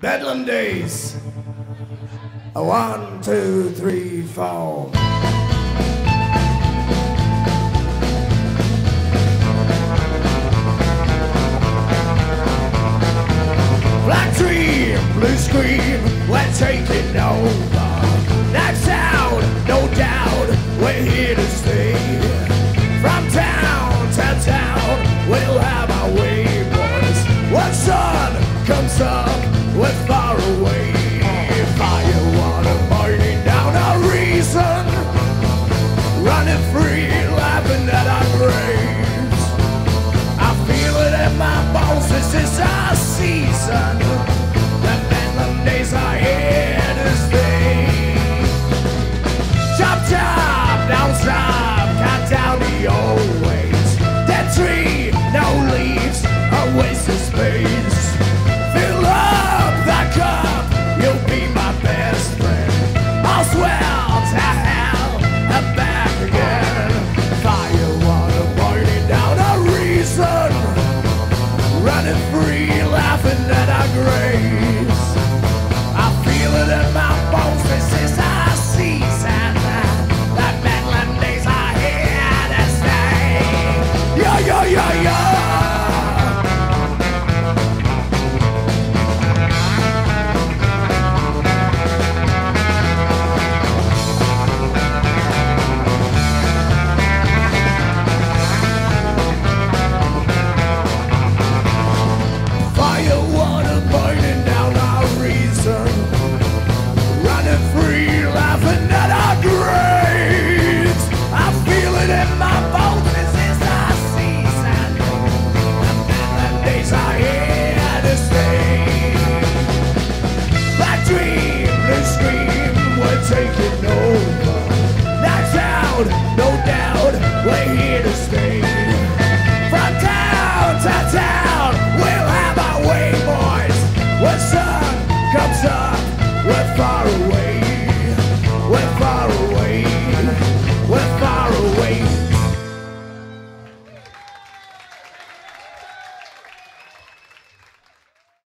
Bedlam days. 1, 2, 3, 4. Black dream, blue scream, we're taking over. That's out, no doubt, we're here to stay. From town to town, we'll have our way, boys. When sun comes up, we're far away. Fire, water, burning down our reason. Running free, laughing at our graves. I feel it in my bones, this is our season.